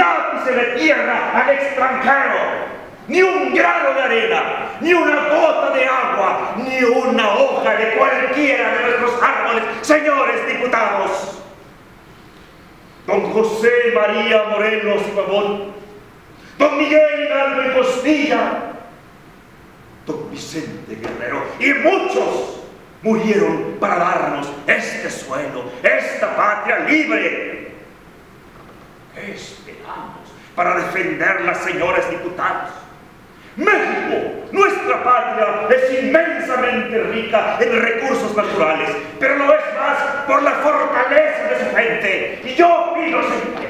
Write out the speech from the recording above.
ápice de tierra al extranjero. Ni un grano de arena, ni una gota de agua, ni una hoja de cualquiera de nuestros árboles, señores diputados. Don José María Morelos y Pavón, don Miguel Hidalgo y Costilla, don Vicente Guerrero y muchos murieron para darnos este suelo, esta patria libre. ¿Qué esperamos para defenderla, señores diputados? México, nuestra patria, es inmensamente rica en recursos naturales, pero lo es más por la fortaleza de su gente. Y yo pido, señores,